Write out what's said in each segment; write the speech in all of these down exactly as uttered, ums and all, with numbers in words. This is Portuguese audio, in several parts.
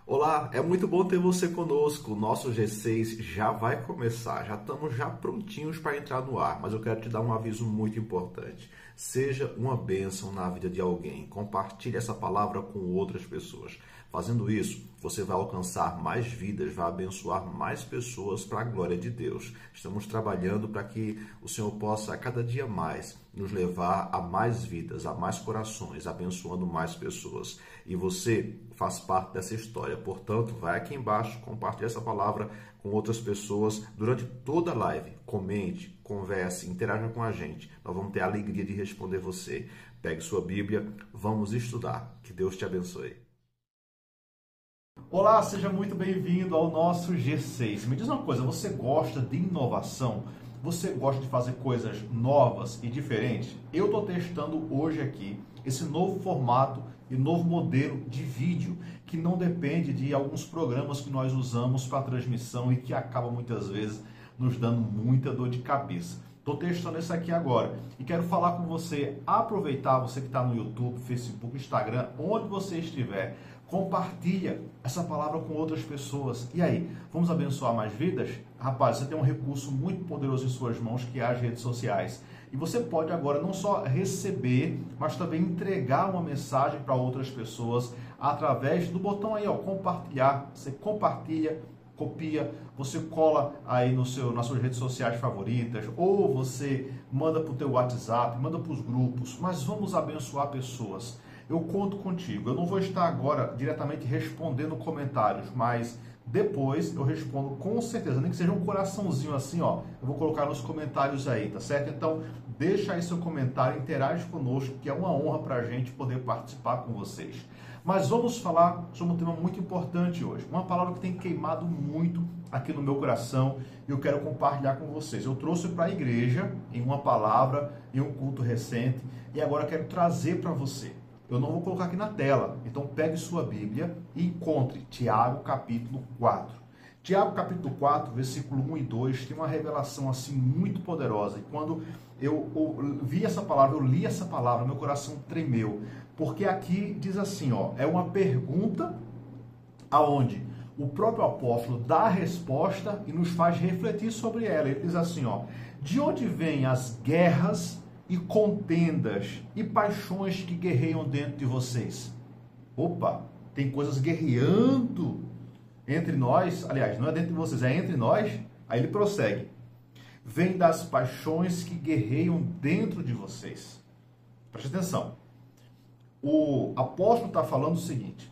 Olá, é muito bom ter você conosco. O nosso G seis já vai começar, já estamos já prontinhos para entrar no ar, mas eu quero te dar um aviso muito importante. Seja uma bênção na vida de alguém. Compartilhe essa palavra com outras pessoas. Fazendo isso, você vai alcançar mais vidas, vai abençoar mais pessoas para a glória de Deus. Estamos trabalhando para que o Senhor possa, a cada dia mais, nos levar a mais vidas, a mais corações, abençoando mais pessoas. E você faz parte dessa história. Portanto, vai aqui embaixo, compartilhe essa palavra com outras pessoas durante toda a live. Comente, converse, interaja com a gente. Nós vamos ter a alegria de responder você. Pegue sua Bíblia, vamos estudar. Que Deus te abençoe. Olá, seja muito bem-vindo ao nosso G seis. Me diz uma coisa, você gosta de inovação? Você gosta de fazer coisas novas e diferentes? Eu estou testando hoje aqui esse novo formato e novo modelo de vídeo que não depende de alguns programas que nós usamos para transmissão e que acaba muitas vezes nos dando muita dor de cabeça. Estou testando isso aqui agora e quero falar com você, aproveitar você que está no YouTube, Facebook, Instagram, onde você estiver, compartilha essa palavra com outras pessoas. E aí, vamos abençoar mais vidas? Rapaz, você tem um recurso muito poderoso em suas mãos que é as redes sociais. E você pode agora não só receber, mas também entregar uma mensagem para outras pessoas através do botão aí, ó, compartilhar. Você compartilha, copia, você cola aí no seu, nas suas redes sociais favoritas, ou você manda para o teu WhatsApp, manda para os grupos, mas vamos abençoar pessoas. Eu conto contigo. Eu não vou estar agora diretamente respondendo comentários, mas depois eu respondo com certeza, nem que seja um coraçãozinho assim, ó, eu vou colocar nos comentários aí, tá certo? Então, deixa aí seu comentário, interage conosco, que é uma honra para a gente poder participar com vocês. Mas vamos falar sobre um tema muito importante hoje, uma palavra que tem queimado muito aqui no meu coração e eu quero compartilhar com vocês. Eu trouxe para a igreja em uma palavra, em um culto recente, e agora quero trazer para você. Eu não vou colocar aqui na tela, então pegue sua Bíblia e encontre Tiago capítulo quatro. Tiago capítulo quatro, versículo um e dois, tem uma revelação assim muito poderosa. E quando eu, eu vi essa palavra, eu li essa palavra, meu coração tremeu. Porque aqui diz assim, ó, é uma pergunta aonde o próprio apóstolo dá a resposta e nos faz refletir sobre ela. Ele diz assim, ó, de onde vêm as guerras e contendas e paixões que guerreiam dentro de vocês? Opa, tem coisas guerreando entre nós, aliás, não é dentro de vocês, é entre nós. Aí ele prossegue. Vem das paixões que guerreiam dentro de vocês. Preste atenção. O apóstolo está falando o seguinte: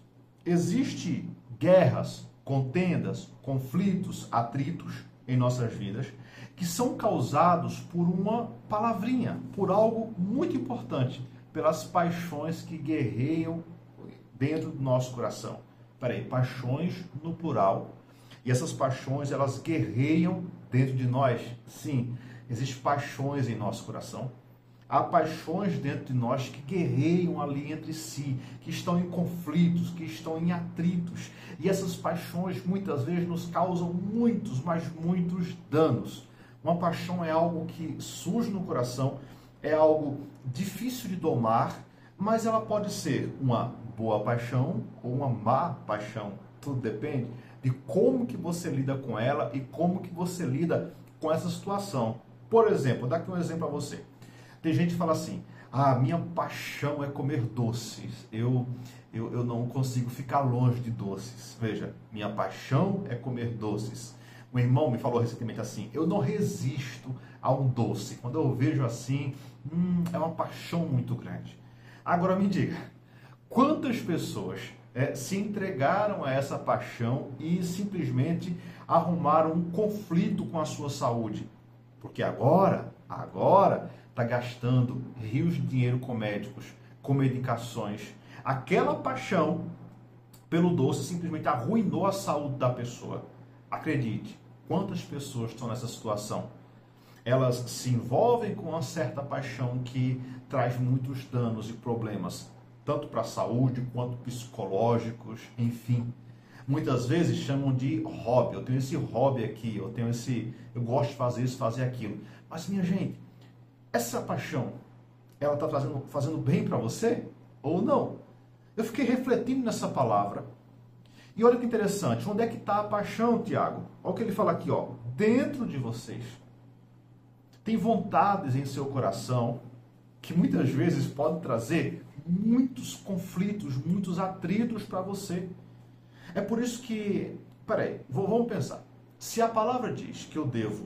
existe guerras, contendas, conflitos, atritos em nossas vidas que são causados por uma palavrinha, por algo muito importante, pelas paixões que guerreiam dentro do nosso coração. Peraí, paixões no plural. E essas paixões, elas guerreiam dentro de nós? Sim, existem paixões em nosso coração. Há paixões dentro de nós que guerreiam ali entre si, que estão em conflitos, que estão em atritos. E essas paixões muitas vezes nos causam muitos, mas muitos danos. Uma paixão é algo que surge no coração, é algo difícil de domar, mas ela pode ser uma boa paixão ou uma má paixão. Tudo depende de como que você lida com ela e como que você lida com essa situação. Por exemplo, vou dar aqui um exemplo para você. Tem gente que fala assim, ah, minha paixão é comer doces, eu, eu, eu não consigo ficar longe de doces. Veja, minha paixão é comer doces. Um irmão me falou recentemente assim, eu não resisto a um doce. Quando eu vejo assim, hum, é uma paixão muito grande. Agora me diga, quantas pessoas é, se entregaram a essa paixão e simplesmente arrumaram um conflito com a sua saúde? Porque agora, agora, está gastando rios de dinheiro com médicos, com medicações. Aquela paixão pelo doce simplesmente arruinou a saúde da pessoa. Acredite, quantas pessoas estão nessa situação? Elas se envolvem com uma certa paixão que traz muitos danos e problemas, tanto para a saúde quanto psicológicos, enfim. Muitas vezes chamam de hobby. Eu tenho esse hobby aqui, eu tenho esse, eu gosto de fazer isso, fazer aquilo. Mas minha gente, essa paixão, ela está fazendo, fazendo bem para você ou não? Eu fiquei refletindo nessa palavra E olha que interessante, onde é que está a paixão, Tiago? Olha o que ele fala aqui, ó, dentro de vocês. Tem vontades em seu coração que muitas vezes podem trazer muitos conflitos, muitos atritos para você. É por isso que, peraí, vamos pensar. Se a palavra diz que eu devo,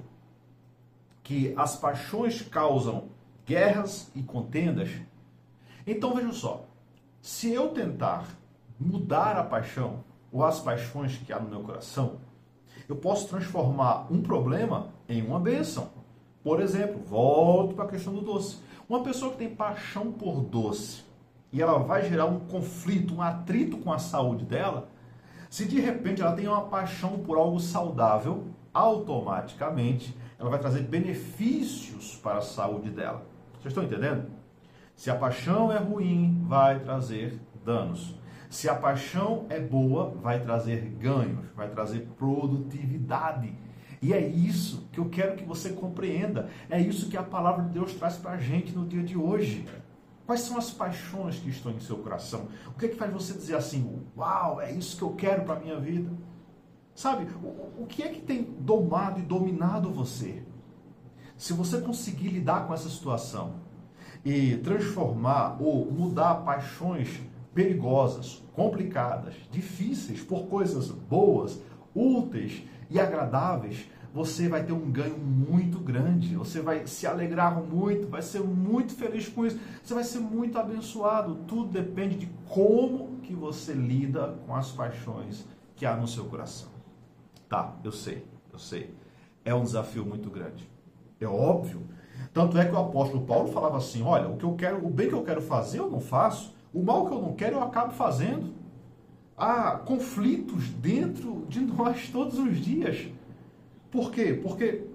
que as paixões causam guerras e contendas, então veja só, se eu tentar mudar a paixão ou as paixões que há no meu coração, eu posso transformar um problema em uma bênção. Por exemplo, volto para a questão do doce. Uma pessoa que tem paixão por doce e ela vai gerar um conflito, um atrito com a saúde dela, se de repente ela tem uma paixão por algo saudável, automaticamente ela vai trazer benefícios para a saúde dela. Vocês estão entendendo? Se a paixão é ruim, vai trazer danos. Se a paixão é boa, vai trazer ganhos, vai trazer produtividade. E é isso que eu quero que você compreenda. É isso que a palavra de Deus traz para a gente no dia de hoje. Quais são as paixões que estão em seu coração? O que é que faz você dizer assim, uau, é isso que eu quero para a minha vida? Sabe, o, o que é que tem domado e dominado você? Se você conseguir lidar com essa situação e transformar ou mudar paixões perigosas, complicadas, difíceis por coisas boas, úteis e agradáveis, você vai ter um ganho muito grande, você vai se alegrar muito, vai ser muito feliz com isso, você vai ser muito abençoado. Tudo depende de como que você lida com as paixões que há no seu coração. Tá, eu sei, eu sei. É um desafio muito grande. É óbvio. Tanto é que o apóstolo Paulo falava assim, olha, o que eu quero, o bem que eu quero fazer eu não faço, o mal que eu não quero eu acabo fazendo. Há conflitos dentro de nós todos os dias. Por quê? Porque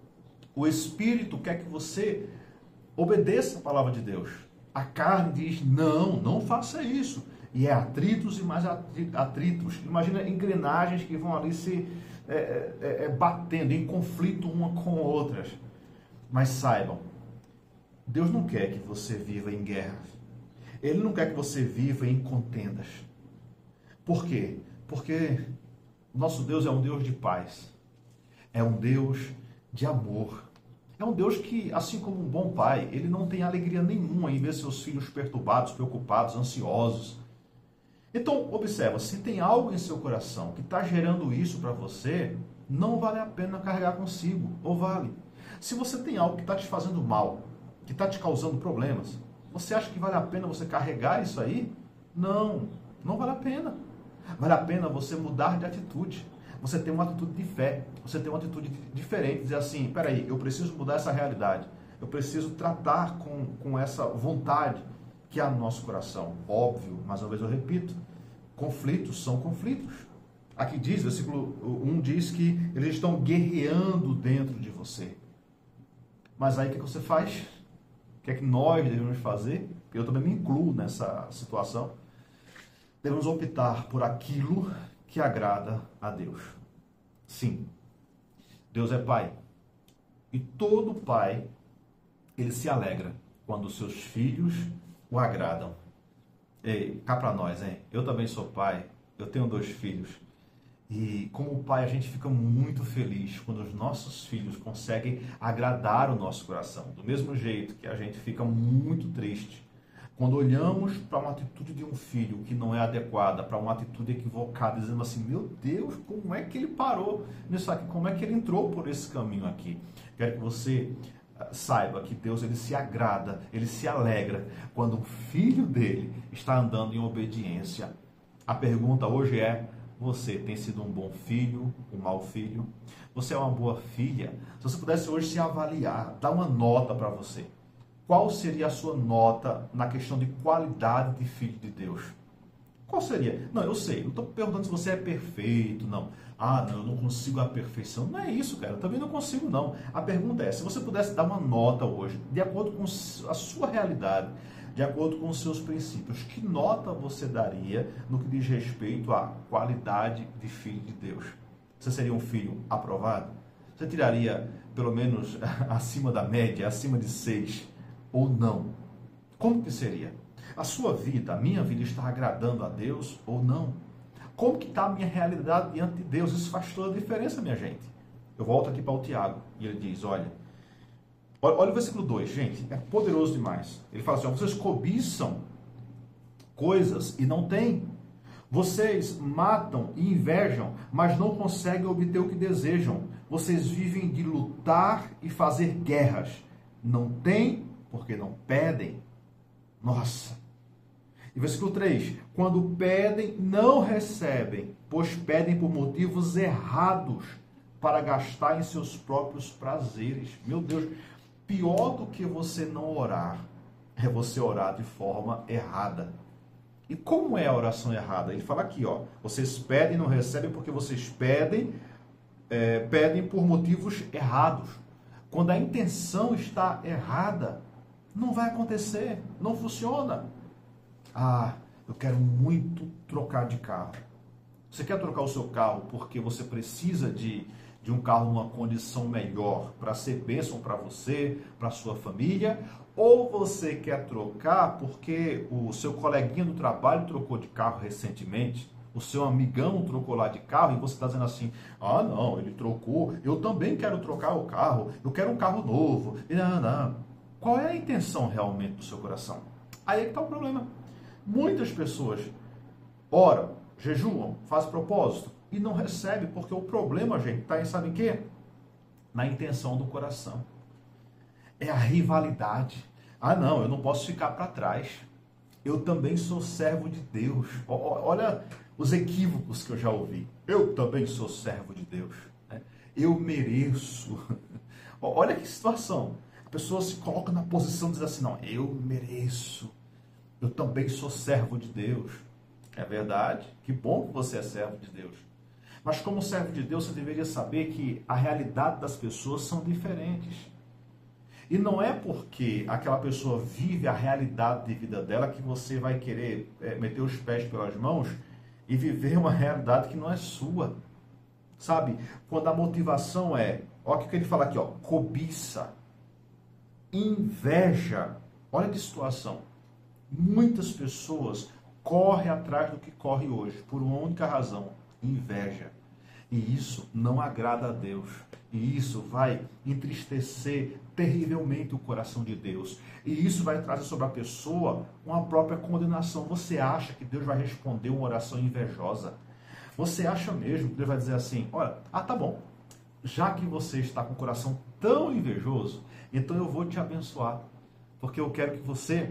o Espírito quer que você obedeça a palavra de Deus. A carne diz, não, não faça isso. E é atritos e mais atritos. Imagina engrenagens que vão ali se é, é, é, batendo em conflito uma com outras. Mas saibam, Deus não quer que você viva em guerra. Ele não quer que você viva em contendas. Por quê? Porque nosso Deus é um Deus de paz. É um Deus de amor. É um Deus que, assim como um bom pai, ele não tem alegria nenhuma em ver seus filhos perturbados, preocupados, ansiosos. Então, observa, se tem algo em seu coração que está gerando isso para você, não vale a pena carregar consigo, ou vale? Se você tem algo que está te fazendo mal, que está te causando problemas, você acha que vale a pena você carregar isso aí? Não, não vale a pena. Vale a pena você mudar de atitude. Você ter uma atitude de fé, você ter uma atitude diferente, dizer assim, peraí, eu preciso mudar essa realidade, eu preciso tratar com, com essa vontade que há no nosso coração. Óbvio, mais uma vez eu repito, conflitos são conflitos. Aqui diz, versículo um diz que eles estão guerreando dentro de você. Mas aí o que você faz? O que é que nós devemos fazer? Eu também me incluo nessa situação. Devemos optar por aquilo que agrada a Deus. Sim, Deus é Pai. E todo pai, ele se alegra quando os seus filhos o agradam. Ei, cá para nós, hein? Eu também sou pai, eu tenho dois filhos. E como pai, a gente fica muito feliz quando os nossos filhos conseguem agradar o nosso coração. Do mesmo jeito que a gente fica muito triste quando olhamos para uma atitude de um filho que não é adequada, para uma atitude equivocada, dizendo assim, meu Deus, como é que ele parou nisso aqui? Como é que ele entrou por esse caminho aqui? Quero que você saiba que Deus, ele se agrada, ele se alegra quando o filho dele está andando em obediência. A pergunta hoje é, você tem sido um bom filho, um mau filho? Você é uma boa filha? Se você pudesse hoje se avaliar, dar uma nota para você, qual seria a sua nota na questão de qualidade de filho de Deus? Qual seria? Não, eu sei, não estou perguntando se você é perfeito, não. Ah, não, eu não consigo a perfeição. Não é isso, cara, eu também não consigo, não. A pergunta é, se você pudesse dar uma nota hoje, de acordo com a sua realidade, de acordo com os seus princípios, que nota você daria no que diz respeito à qualidade de filho de Deus? Você seria um filho aprovado? Você tiraria, pelo menos, acima da média, acima de seis? Ou não? Como que seria? A sua vida, a minha vida está agradando a Deus ou não? Como que está a minha realidade diante de Deus? Isso faz toda a diferença, minha gente. Eu volto aqui para o Tiago e ele diz, olha, olha, olha o versículo dois, gente, é poderoso demais. Ele fala assim, ó, vocês cobiçam coisas e não têm. Vocês matam e invejam, mas não conseguem obter o que desejam. Vocês vivem de lutar e fazer guerras. Não têm porque não pedem. Nossa! E versículo três. Quando pedem, não recebem, pois pedem por motivos errados para gastar em seus próprios prazeres. Meu Deus, pior do que você não orar é você orar de forma errada. E como é a oração errada? Ele fala aqui, ó, vocês pedem e não recebem porque vocês pedem, é, pedem por motivos errados. Quando a intenção está errada, não vai acontecer, não funciona. Ah, eu quero muito trocar de carro. Você quer trocar o seu carro porque você precisa de, de um carro numa condição melhor para ser bênção para você, para sua família? Ou você quer trocar porque o seu coleguinha do trabalho trocou de carro recentemente, o seu amigão trocou lá de carro e você está dizendo assim, ah não, ele trocou, eu também quero trocar o carro, eu quero um carro novo. E não, não. Qual é a intenção realmente do seu coração? Aí é que está o problema. Muitas pessoas oram, jejuam, fazem propósito e não recebem, porque o problema, gente, está em sabe o quê? Na intenção do coração. É a rivalidade. Ah, não, eu não posso ficar para trás. Eu também sou servo de Deus. Olha os equívocos que eu já ouvi. Eu também sou servo de Deus. Eu mereço. Olha que situação. A pessoa se coloca na posição de dizer assim, não, eu mereço. Eu também sou servo de Deus. É verdade. Que bom que você é servo de Deus. Mas como servo de Deus, você deveria saber que a realidade das pessoas são diferentes. E não é porque aquela pessoa vive a realidade de vida dela que você vai querer é, meter os pés pelas mãos e viver uma realidade que não é sua. Sabe? Quando a motivação é, olha o que ele fala aqui, ó, cobiça, inveja. Olha que situação. Muitas pessoas correm atrás do que corre hoje, por uma única razão, inveja. E isso não agrada a Deus. E isso vai entristecer terrivelmente o coração de Deus. E isso vai trazer sobre a pessoa uma própria condenação. Você acha que Deus vai responder uma oração invejosa? Você acha mesmo que Deus vai dizer assim, olha, ah, tá bom, já que você está com o coração tão invejoso, então eu vou te abençoar, porque eu quero que você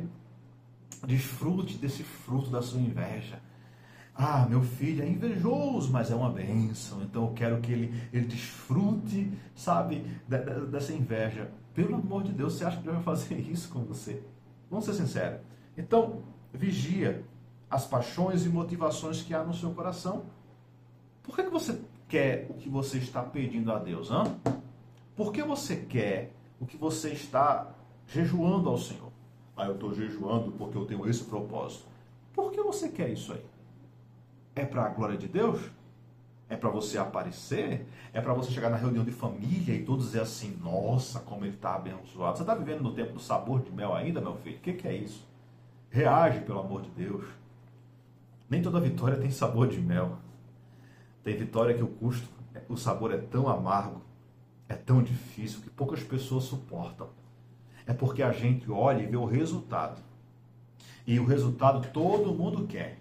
desfrute desse fruto da sua inveja. Ah, meu filho é invejoso, mas é uma bênção. Então eu quero que ele, ele desfrute, sabe, dessa inveja. Pelo amor de Deus, você acha que Deus vai fazer isso com você? Vamos ser sinceros. Então, vigia as paixões e motivações que há no seu coração. Por que, que você quer o que você está pedindo a Deus? Hein? Por que você quer o que você está jejuando ao Senhor? Ah, eu estou jejuando porque eu tenho esse propósito. Por que você quer isso aí? É para a glória de Deus? É para você aparecer? É para você chegar na reunião de família e todos dizer assim, nossa, como ele está abençoado. Você está vivendo no tempo do sabor de mel ainda, meu filho? O que, que é isso? Reage, pelo amor de Deus. Nem toda vitória tem sabor de mel. Tem vitória que o custo, o sabor é tão amargo, é tão difícil, que poucas pessoas suportam. É porque a gente olha e vê o resultado. E o resultado todo mundo quer.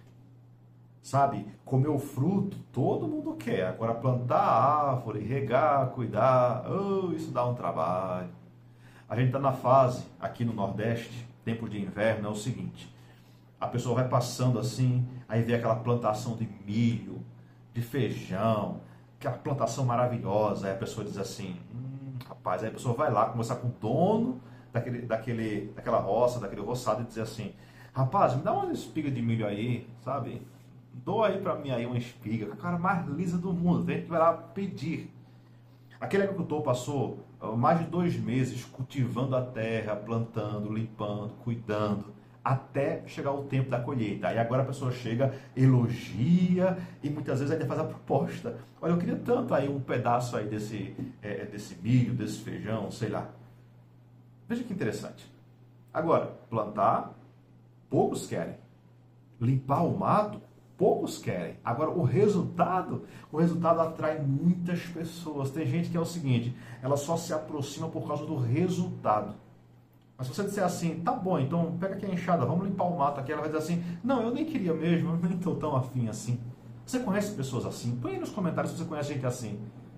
Sabe, comer o fruto, todo mundo quer. Agora, plantar a árvore, regar, cuidar, oh, isso dá um trabalho. A gente está na fase, aqui no Nordeste, tempo de inverno, é o seguinte. A pessoa vai passando assim, aí vê aquela plantação de milho, de feijão, aquela plantação maravilhosa. Aí a pessoa diz assim, hum, rapaz, aí a pessoa vai lá conversar com o dono daquele, daquele, daquela roça, daquele roçado e dizer assim, rapaz, me dá uma espiga de milho aí, sabe? Doa aí para mim aí uma espiga, a cara mais lisa do mundo, tem que vai lá pedir. Aquele agricultor passou mais de dois meses cultivando a terra, plantando, limpando, cuidando, até chegar o tempo da colheita. Aí agora a pessoa chega, elogia e muitas vezes ainda faz a proposta. Olha, eu queria tanto aí um pedaço aí desse, é, desse milho, desse feijão, sei lá. Veja que interessante. Agora, plantar, poucos querem. Limpar o mato, Poucos querem. Agora, o resultado, o resultado atrai muitas pessoas. Tem gente que é o seguinte, ela só se aproxima por causa do resultado. Mas se você disser assim, tá bom, então pega aqui a enxada, vamos limpar o mato aqui, ela vai dizer assim, não, eu nem queria mesmo, eu nem estou tão afim assim. Você conhece pessoas assim? Põe aí nos comentários se você conhece gente assim.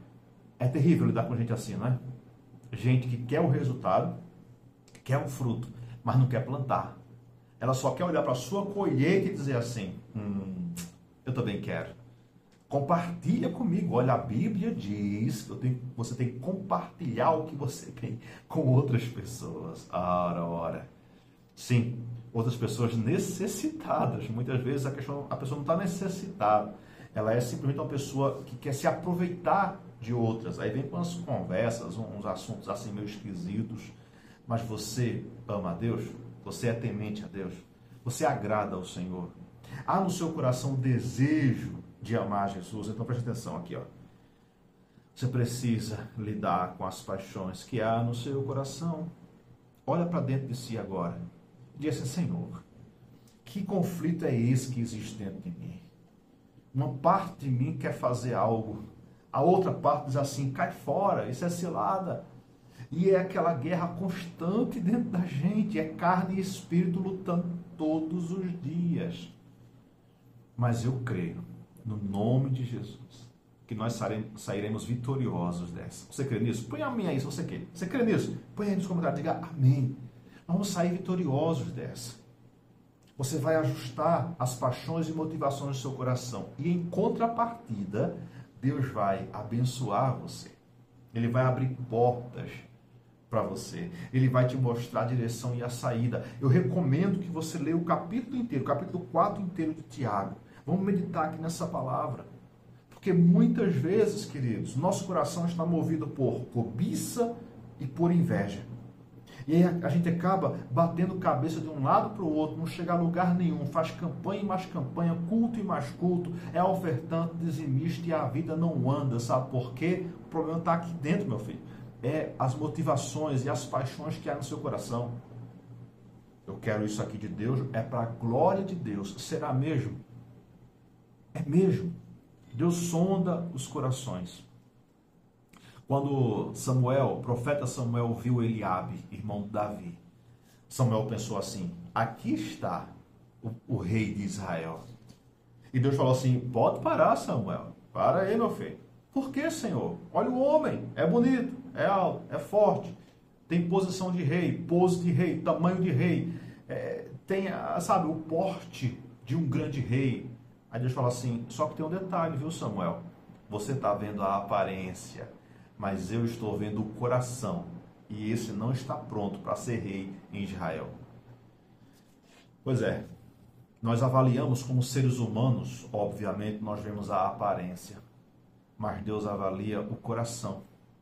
É terrível lidar com gente assim, não é? Gente que quer o resultado, quer o fruto, mas não quer plantar. Ela só quer olhar para a sua colheita e dizer assim, hum, eu também quero. Compartilha comigo. Olha, a Bíblia diz que eu tenho, você tem que compartilhar o que você tem com outras pessoas. Ora, ora. Sim, outras pessoas necessitadas. Muitas vezes a, questão, a pessoa não está necessitada. Ela é simplesmente uma pessoa que quer se aproveitar de outras. Aí vem com as conversas, uns assuntos assim meio esquisitos. Mas você ama a Deus? Você é temente a Deus? Você agrada ao Senhor? Há no seu coração o desejo de amar Jesus? Então preste atenção aqui, ó. Você precisa lidar com as paixões que há no seu coração. Olha para dentro de si agora. E diz assim, Senhor, que conflito é esse que existe dentro de mim? Uma parte de mim quer fazer algo, a outra parte diz assim, cai fora, isso é cilada. E é aquela guerra constante dentro da gente, é carne e espírito lutando todos os dias. Mas eu creio, no nome de Jesus, que nós sairemos vitoriosos dessa. Você crê nisso? Põe amém aí se você quer. Você crê nisso? Põe aí nos comentários, diga amém. Nós vamos sair vitoriosos dessa. Você vai ajustar as paixões e motivações do seu coração. E em contrapartida, Deus vai abençoar você. Ele vai abrir portas para você. Ele vai te mostrar a direção e a saída. Eu recomendo que você leia o capítulo inteiro, o capítulo quatro inteiro de Tiago. Vamos meditar aqui nessa palavra. Porque muitas vezes, queridos, nosso coração está movido por cobiça e por inveja. E aí a gente acaba batendo cabeça de um lado para o outro, não chega a lugar nenhum, faz campanha e mais campanha, culto e mais culto, é ofertante, dizimista e a vida não anda, sabe por quê? O problema está aqui dentro, meu filho. É as motivações e as paixões que há no seu coração. Eu quero isso aqui de Deus, é para a glória de Deus. Será mesmo? É mesmo. Deus sonda os corações. Quando Samuel, o profeta Samuel, viu Eliabe, irmão de Davi, Samuel pensou assim, aqui está o, o rei de Israel. E Deus falou assim, pode parar, Samuel. Para aí, meu filho. Por que, Senhor? Olha o homem, é bonito, é alto, é forte, tem posição de rei, pose de rei, tamanho de rei, é, tem, sabe, o porte de um grande rei. Aí Deus fala assim, só que tem um detalhe, viu, Samuel? Você está vendo a aparência, mas eu estou vendo o coração, e esse não está pronto para ser rei em Israel. Pois é, nós avaliamos como seres humanos, obviamente nós vemos a aparência, mas Deus avalia o coração.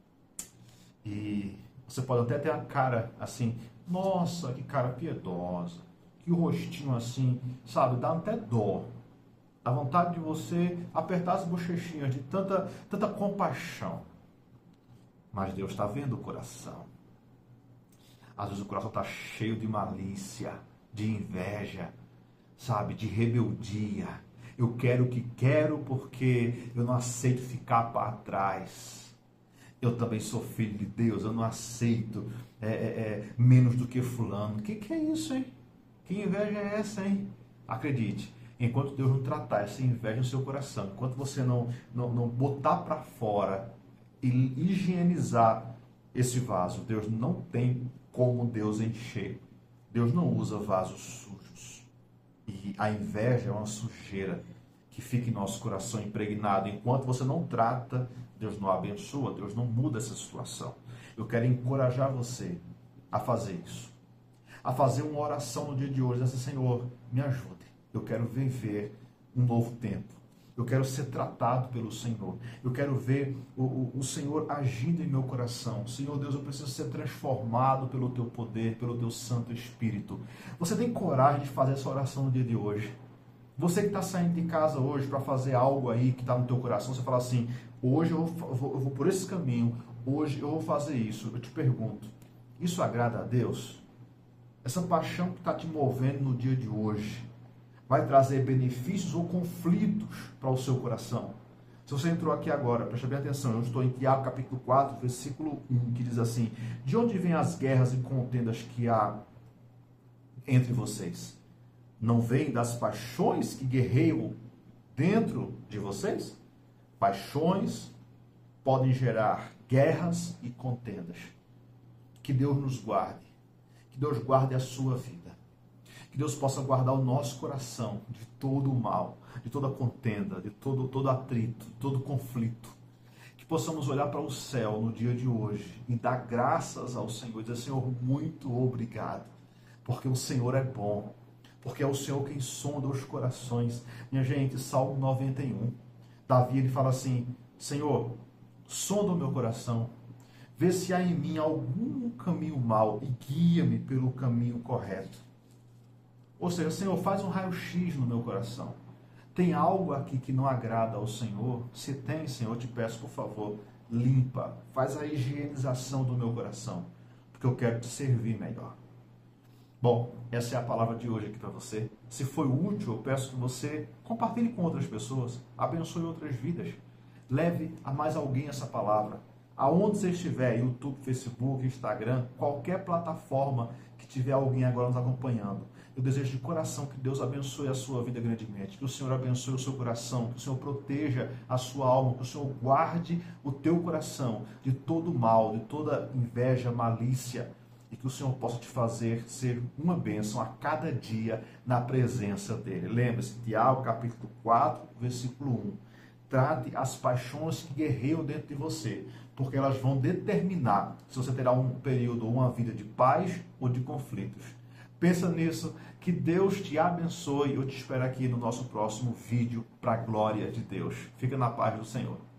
E você pode até ter a cara assim, nossa, que cara piedosa, que rostinho assim, sabe, dá até dó. Dá vontade de você apertar as bochechinhas de tanta, tanta compaixão. Mas Deus está vendo o coração. Às vezes o coração está cheio de malícia, de inveja, sabe, de rebeldia. Eu quero o que quero porque eu não aceito ficar para trás. Eu também sou filho de Deus, eu não aceito é, é, é, menos do que fulano. O que, que é isso, hein? Que inveja é essa, hein? Acredite, enquanto Deus não tratar essa inveja no seu coração, enquanto você não, não, não botar para fora e higienizar esse vaso, Deus não tem como Deus encher. Deus não usa vasos sujos. E a inveja é uma sujeira que fica em nosso coração impregnado. Enquanto você não trata, Deus não abençoa, Deus não muda essa situação. Eu quero encorajar você a fazer isso. A fazer uma oração no dia de hoje, assim, Senhor, me ajude. Eu quero viver um novo tempo. Eu quero ser tratado pelo Senhor. Eu quero ver o, o, o Senhor agindo em meu coração. Senhor Deus, eu preciso ser transformado pelo Teu poder, pelo Teu Santo Espírito. Você tem coragem de fazer essa oração no dia de hoje? Você que está saindo de casa hoje para fazer algo aí que está no teu coração, você fala assim, hoje eu vou, eu, vou, eu vou por esse caminho, hoje eu vou fazer isso. Eu te pergunto, isso agrada a Deus? Essa paixão que está te movendo no dia de hoje, vai trazer benefícios ou conflitos para o seu coração. Se você entrou aqui agora, preste bem atenção, eu estou em Tiago capítulo quatro, versículo um, que diz assim: de onde vêm as guerras e contendas que há entre vocês? Não vêm das paixões que guerreiam dentro de vocês? Paixões podem gerar guerras e contendas. Que Deus nos guarde. Que Deus guarde a sua vida. Que Deus possa guardar o nosso coração de todo o mal, de toda contenda, de todo, todo atrito, de todo conflito. Que possamos olhar para o céu no dia de hoje e dar graças ao Senhor. E dizer: Senhor, muito obrigado. Porque o Senhor é bom. Porque é o Senhor quem sonda os corações. Minha gente, Salmo noventa e um. Davi, ele fala assim: Senhor, sonda o meu coração. Vê se há em mim algum caminho mau e guia-me pelo caminho correto. Ou seja, Senhor, faz um raio-x no meu coração. Tem algo aqui que não agrada ao Senhor? Se tem, Senhor, eu te peço, por favor, limpa. Faz a higienização do meu coração. Porque eu quero te servir melhor. Bom, essa é a palavra de hoje aqui para você. Se foi útil, eu peço que você compartilhe com outras pessoas. Abençoe outras vidas. Leve a mais alguém essa palavra. Aonde você estiver, YouTube, Facebook, Instagram, qualquer plataforma que tiver alguém agora nos acompanhando, eu desejo de coração que Deus abençoe a sua vida grandemente, que o Senhor abençoe o seu coração, que o Senhor proteja a sua alma, que o Senhor guarde o teu coração de todo mal, de toda inveja, malícia, e que o Senhor possa te fazer ser uma bênção a cada dia na presença dEle. Lembre-se, Tiago capítulo quatro, versículo um. Trate as paixões que guerreiam dentro de você, porque elas vão determinar se você terá um período ou uma vida de paz ou de conflitos. Pensa nisso, que Deus te abençoe. Eu te espero aqui no nosso próximo vídeo para a glória de Deus. Fica na paz do Senhor.